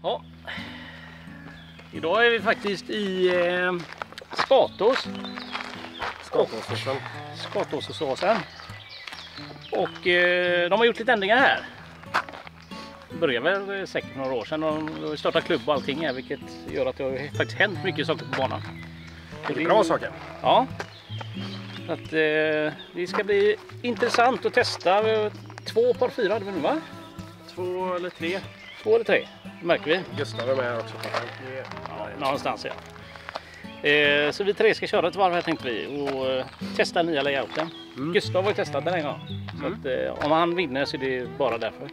Ja. Idag är vi faktiskt i Skatås. Skatåsåsen. Och de har gjort lite ändringar här. Det började väl säkert några år sedan. De har startat klubb och allting här, vilket gör att det har faktiskt hänt mycket saker på banan. Det är bra saker. Ja. Så att, det ska bli intressant att testa. 2 par 4 hade vi nu, va? 2 eller 3. 2 eller 3, det märker vi. Gustav är med också. Ja, någonstans, ja. Så vi 3 ska köra ett varv här, tänkte vi, och testa nya layouten. Gustav har ju testat den en gång. Så att, om han vinner så är det bara därför.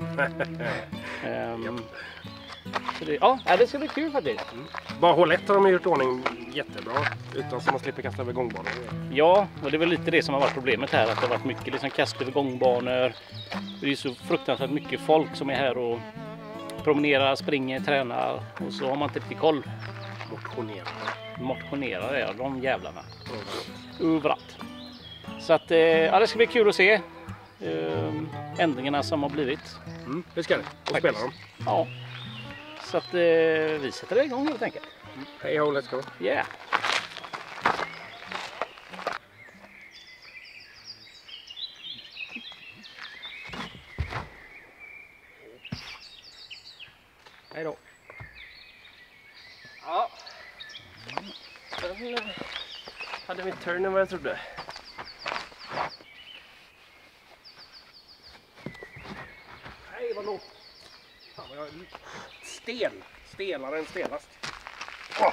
Så det, ja, det ska bli kul faktiskt. Bara hål1 har de gjort ordning jättebra. Utan så man slipper kasta över gångbanor. Ja, och det är väl lite det som har varit problemet här. Att det har varit mycket liksom kast över gångbanor. Det är så fruktansvärt mycket folk som är här och promenerar, springer, tränar. Och så har man inte riktigt koll. Motionerar är de jävlarna. Överallt. Så att, ja, det ska bli kul att se ändringarna som har blivit. Det ska det. Och spela dem. Ja. Så att vi sätter igång helt enkelt. Hej ho, let's go. Yeah. Hej då. Ja. Den hade vi turn än vad jag trodde. Nej, vad lågt. Fan, vad jag är stel. Stelare än stelast. Åh.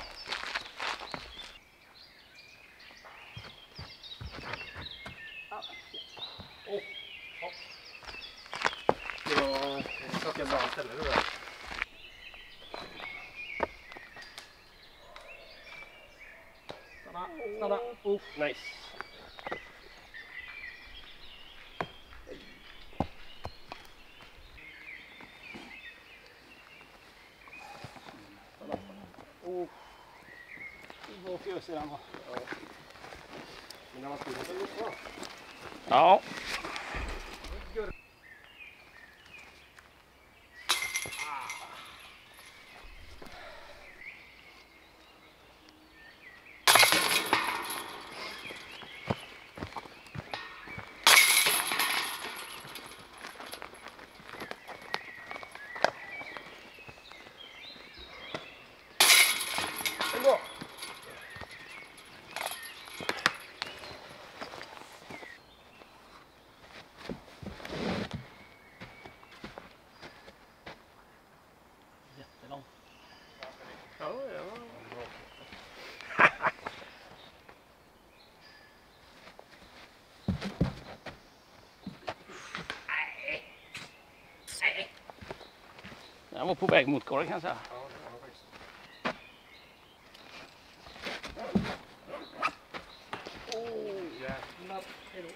Det var ett bra ställe det där. Stanna. Nice. Vad fjös den var. Men den var stil. Ja. Bra. Jättelång. Ja. Den var på väg mot korgen, kan jag säga. Ja, det var faktiskt. Jävlar. Hejdå.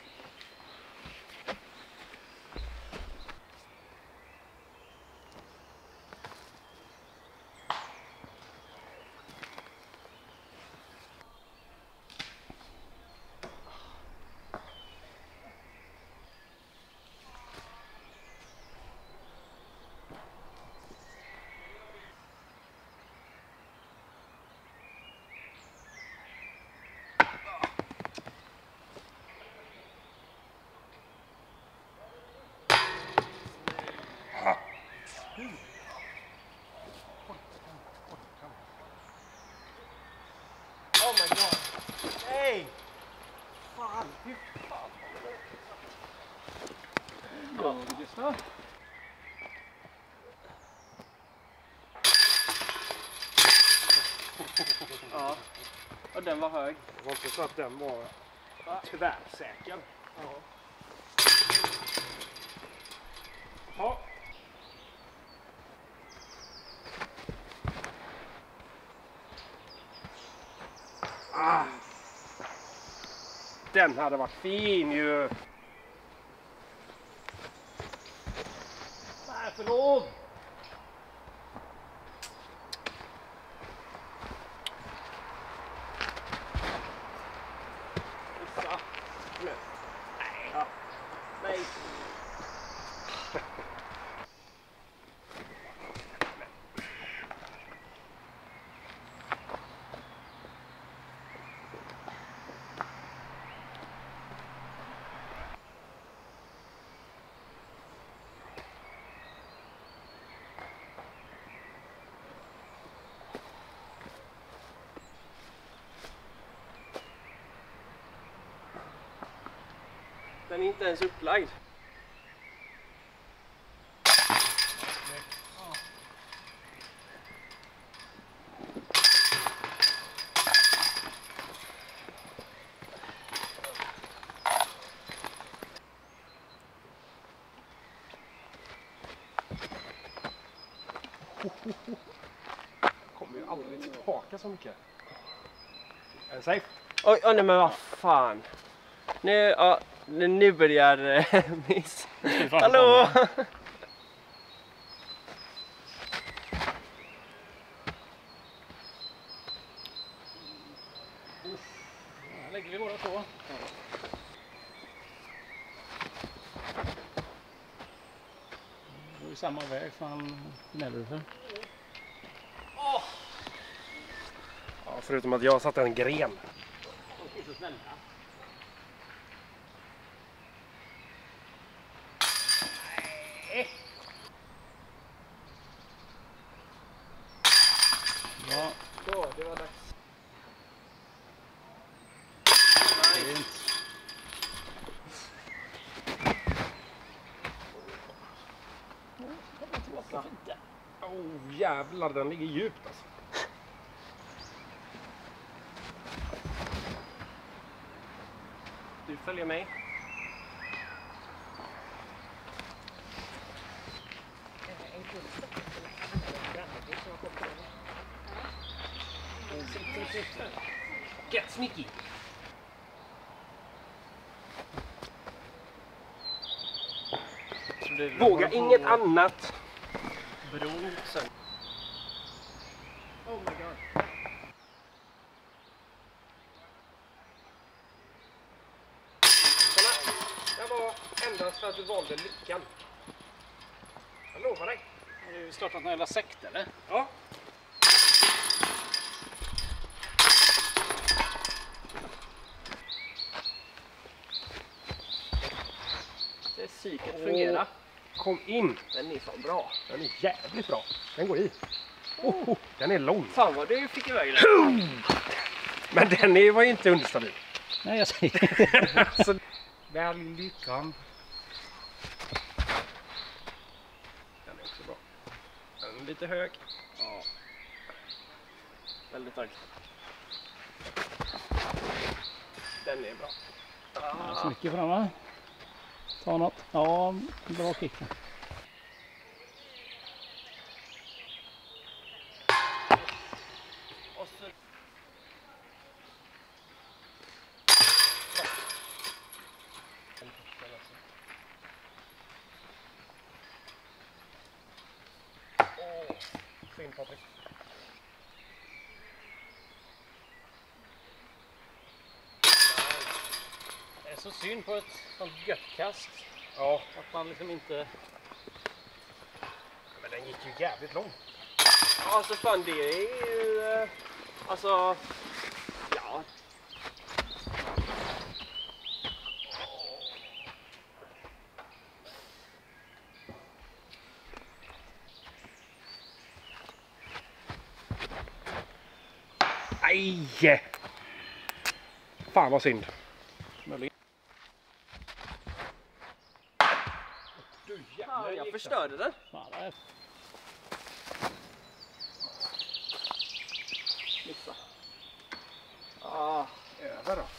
Oh my god. Hey! Fan, fy fan. Ja, Gustav. Ja. Och den var hög. Det var inte så att den var tvärsäker. Ja. Ja. Den hade varit fin ju. Nej, förlåt. Nej. Den är inte ens upplagd. Kommer ju aldrig tillbaka så mycket. Är den safe? Oj, nej men vad fan. Nu börjar miss. Hallå! Här lägger vi båda två. Det går ju samma väg från Nällrösen. Ja, förutom att jag satte en gren. De är så snälla. Ja, Så, det var dags. fint. Oh jävlar, den ligger djupt alltså. Du följer med. Get sneaky! Våga inget annat! Bron sen. Oh my god. Det var endast för att du valde lyckan. Jag lovar dig. Har du startat någon jävla sekt eller? Ja. Det är psyket fungerar. Kom in. Den är fan bra. Den är jävligt bra. Den går i. Den är lång. Fan vad du fick iväg den. Men var ju inte understabil. Nej, jag säger Alltså, välj lyckan. Den är också bra. Den är lite hög. Ja. Väldigt hög. Den är bra. så mycket framme. Ta något. Ja, bra kick. Och så... Fin Patrik. Det är så synd på ett sånt gött kast. Ja, Att man liksom inte... men den gick ju jävligt långt. Alltså fan det är ju... Alltså... Ja. Aj! Fan vad synd. Du Fan, jag förstörde den. Fan, det är... Missa. Ah. Över då.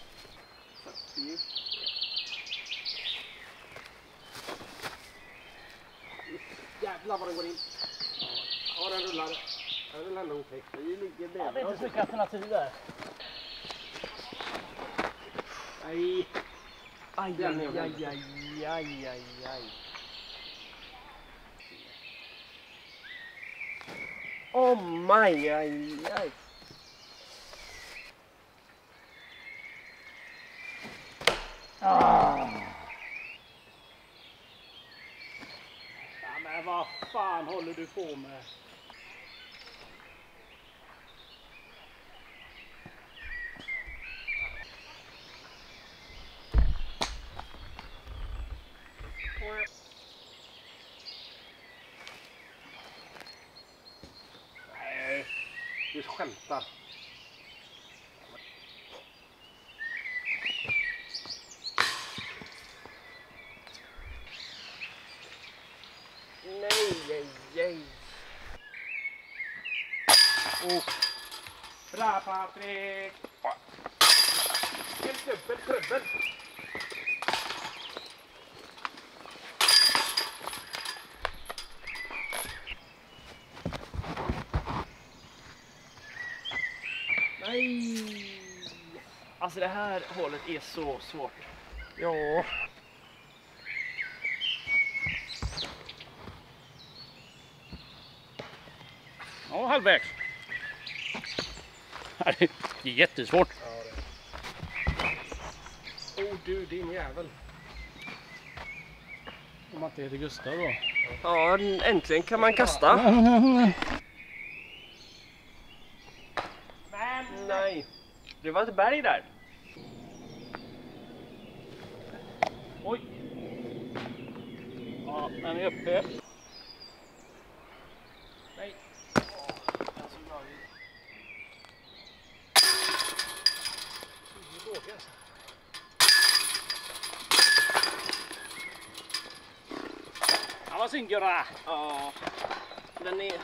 Jävlar vad den går in. Ja, den rullar. Den rullar ändå okej. Vi ligger Ja, det är bredvid inte oss. så mycket alternativ där. Nej. Aj, Den är aj, väldigt aj, aj, aj, aj. Oh my, aj, aj. Ah. Ja, men vad fan håller du på med? Nej, du skämtar. Bra Patrik! En dubbel. Nej! Alltså det här hålet är så svårt. Ja. Ja, halvvägs. Det är jättesvårt. Oh du din jävel. Om man inte heter Gustav då. Ja, äntligen kan man kasta. Men Nej. Det var ett berg där. Oj. Ja, den är uppe. nej. Ja, vad synd Göra. Ja. Den är...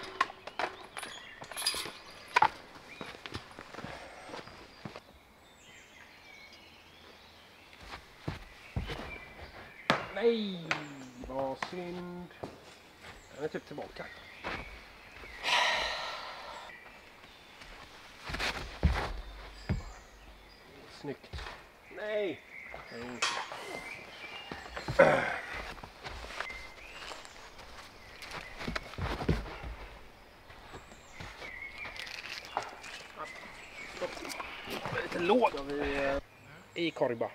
Nej, vad synd. Den är typ tillbaka. Snyggt. Nej. Lite låg i korba.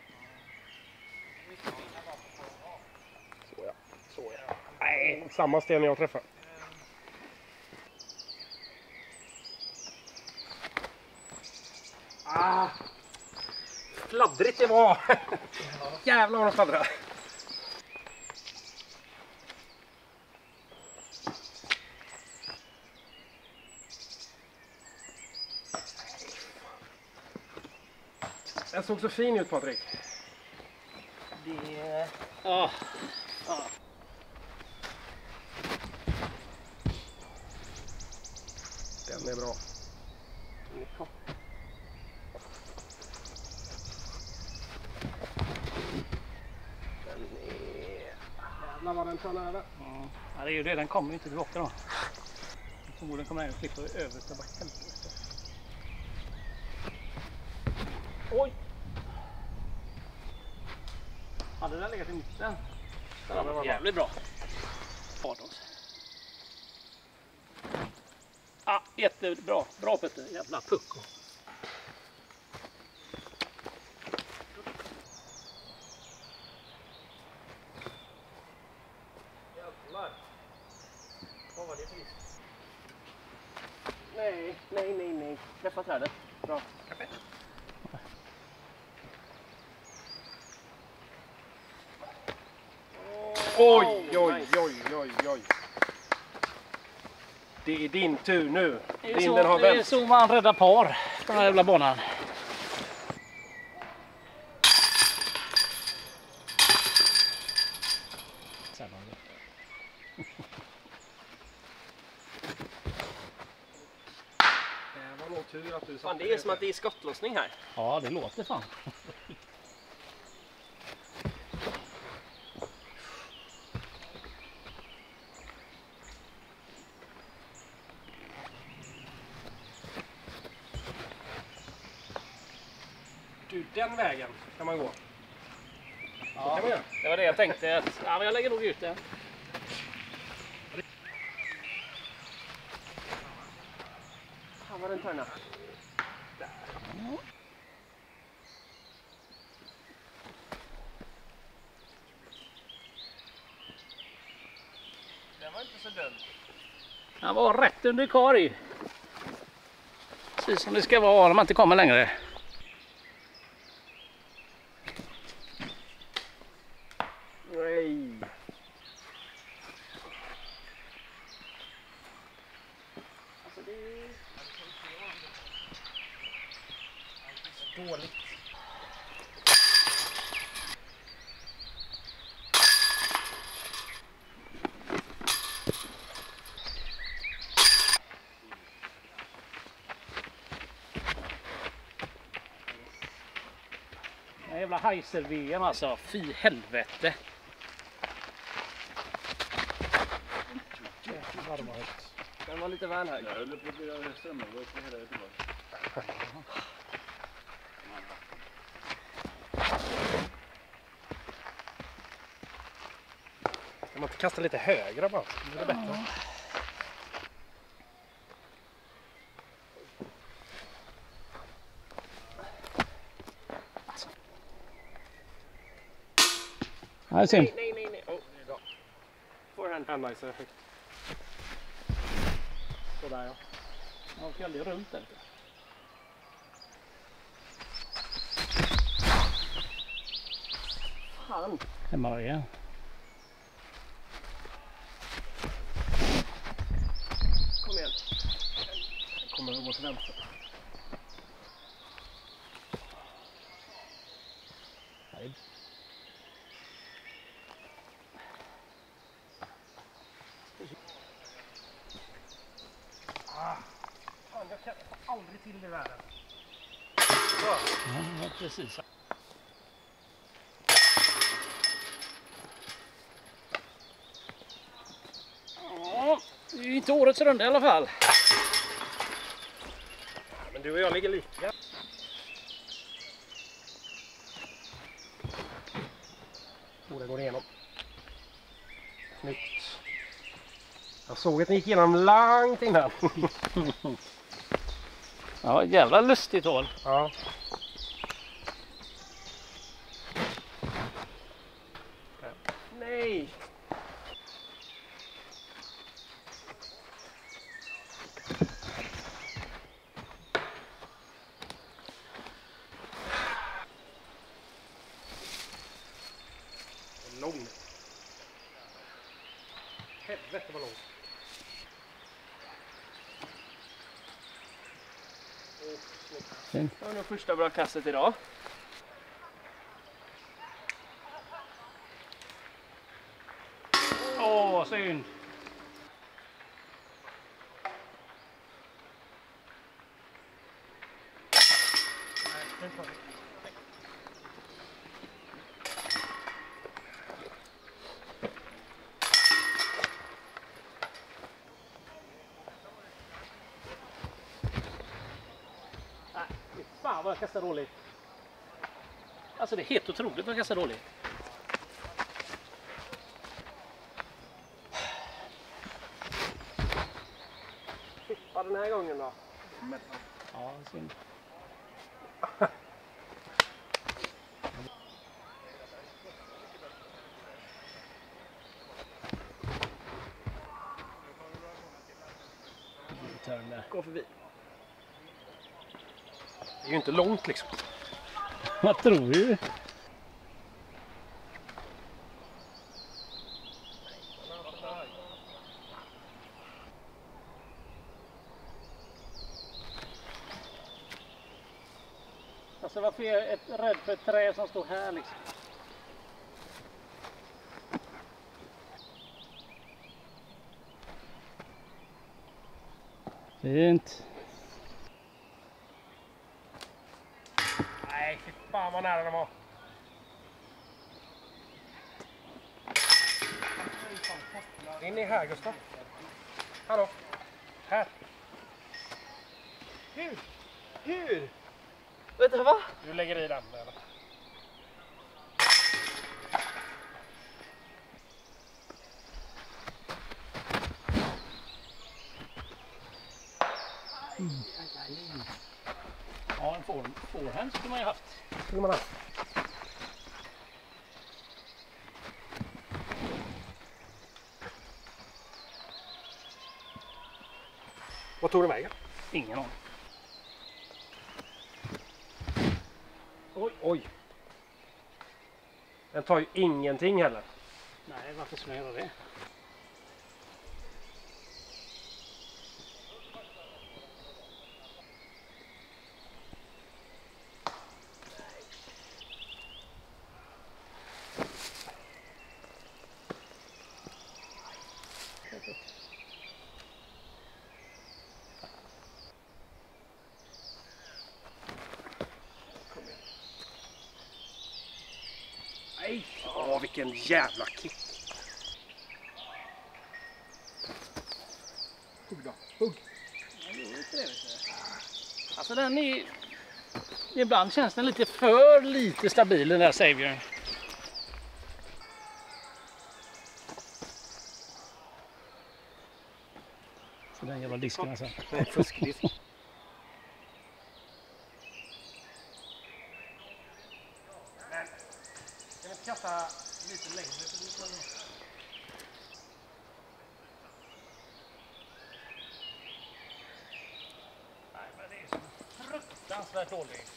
Så ja. Nej, samma sten jag träffar. Ah! Fladdrigt det var! Jävlar vad de fladdrar. Den såg så fin ut Patrik. Det... Ja. Den är bra. Jävlar vad den tar nära. Ja, det är ju det. Den kommer inte tillbaka då. Förmodligen kommer den att klippa översta backen. Oj! Hade den legat i mitten? Den hade varit jävligt bra. Ja, jättebra. Bra Petter. Jävla pucko. Jävlar. Vad var det för fisk? Nej. Träffa trädet. Bra. Oj. Det är din tur nu. Vinden har Det är vänt. så man räddar par på den här jävla banan. Det var nog tur att du Fan, det är som att det är skottlossning här. Ja, det låter fan. Du, den vägen kan man gå. Ja, kan man göra. det var det jag tänkte. Ja, men jag lägger nog ut den. Fan vad den törnar. Den var inte så dum. Han var rätt under kar i. Precis som det ska vara när man inte kommer längre. Nej. Alltså det är... Dåligt. jävla Heiser-VM alltså. Fy helvete. Den var lite väl hög. Jag höll på att bli strömavbrott för hela Göteborg. Kan man inte kasta lite högre bara? Det är bättre. Ja, det är synd. Nej. Oh, det är bra. Forehand. Hand nice effekt. Sådär ja. Jag åker aldrig runt där. Fan. Hemma då igen. Kom igen. Kommer att gå till vänster. Nej. Fan, jag kan aldrig till det i världen. Ja, precis. Ja, det är ju inte årets runda i alla fall. Men du och jag ligger lika. Det går igenom. Snyggt. Jag såg att ni gick igenom långt innan. Ja, jävla lustigt hål. Ja. Nej! Lång. Helvete vad lång. Synd. Det var nog första bra kastet idag. Åh, synd. Fan vad jag kastar dåligt. Alltså det är helt otroligt vad jag kastar dåligt. Klippa den här gången då. Ja, synd. Gå förbi. Det är ju inte långt liksom. Vad tror du? Alltså varför är jag rädd för ett träd som står här liksom? Fint. Nej, fy fan vad nära den var. In i här Gustav. Hallå. Här. Hur? Vänta, va? Du lägger i den eller? Ja, en forehand skulle man ju haft. Skulle man ha. Vad tog du vägen? Ingen aning. Oj. Den tar ju ingenting heller. Nej, varför skulle jag göra det? Vilken jävla kick. Hugg då. Hugg. Alltså den är... Ibland känns den lite för lite stabil, den där Savior. Så den jävla disken alltså. Fuskdisk. Men, kan vi inte kasta lite längre? Nej, men det är så fruktansvärt dåligt.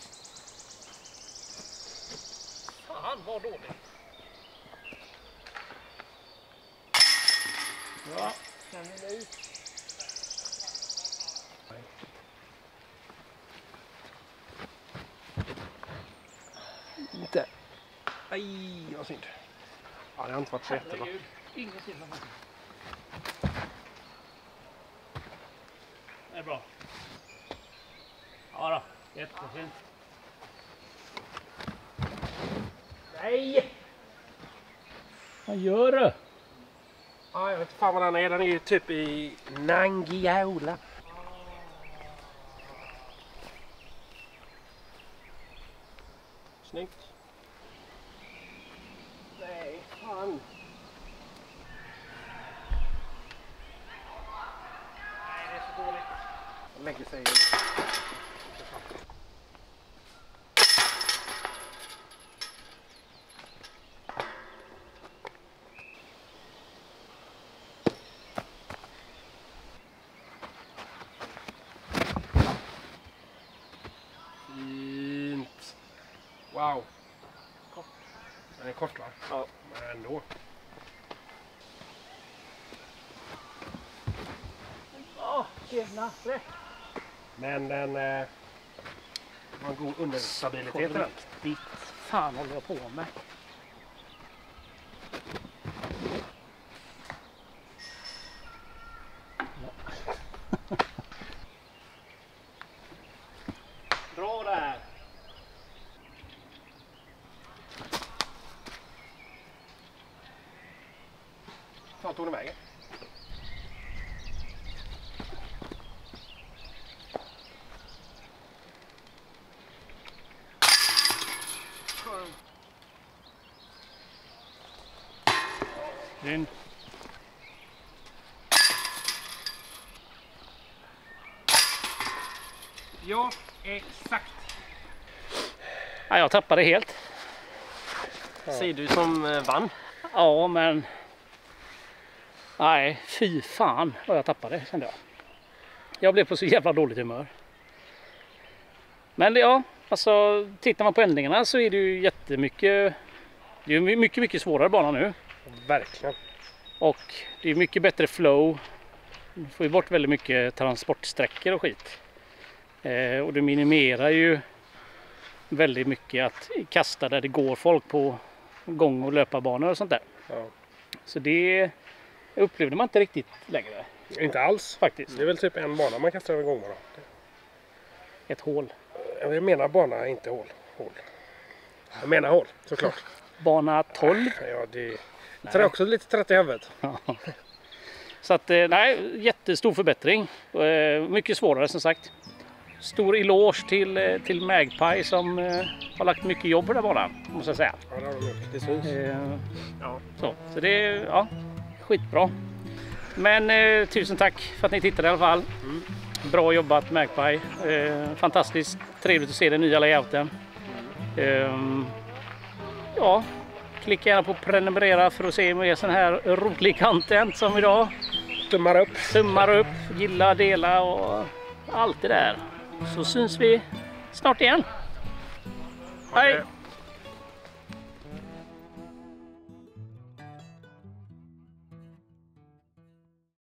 Fan vad dåligt. Ja, kan vi ut. Inte. Aj, vad synd. Ja, det har inte varit så jättebra. Ingenting. Det är bra. Ja då, jättefint. Nej! Vad gör du? Ja, jag vet inte fan vad den är. Den är ju typ i Nangijala. Snyggt. Nej, fan. Nej, det är så dåligt. Den lägger sig. Fint. Wow. Kort. Den är kort va? Ja. Men ändå. Åh, tjena. Men den har en god understabilitet i den. Riktigt fan håller jag på med. Bra där. Fan tog den vägen? Den. Ja, exakt. Ja, jag tappade helt. Säger du som vann? Ja, men... Nej, fy fan vad jag tappade, kände jag. Jag blev på så jävla dåligt humör. Men ja, alltså tittar man på ändringarna så är det ju jättemycket... Det är mycket svårare bana nu. Verkligen. Och det är mycket bättre flow. Du får ju bort väldigt mycket transportsträckor och skit. Och du minimerar ju väldigt mycket att kasta där det går folk på gång- och löparbanor och sånt där. Ja. Så det upplevde man inte riktigt längre Inte alls. faktiskt. Det är väl typ en bana man kastar över gångbana. Ett hål. Jag menar bana, inte hål. Jag menar hål, såklart. Bana 12. Ja, det är också lite trött i huvudet. Så att nej, jättestor förbättring. Mycket svårare som sagt. Stor eloge till Magpie som har lagt mycket jobb på den här banan, måste jag säga. Ja, det har de gjort. Det syns. Ja. Så det är ja, skitbra. Men tusen tack för att ni tittade i alla fall. Bra jobbat Magpie. Fantastiskt trevligt att se den nya layouten. Ja, klicka gärna på prenumerera för att se mer sån här rolig content som idag. Tummar upp, gilla, dela och allt det där. Så syns vi snart igen. Hej!